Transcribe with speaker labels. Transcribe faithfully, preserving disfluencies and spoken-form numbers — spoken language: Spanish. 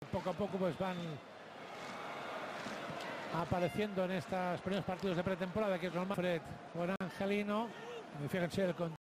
Speaker 1: poco a poco pues van apareciendo en estos primeros partidos de pretemporada, que es normal. Fred, buen Angelino, fíjense el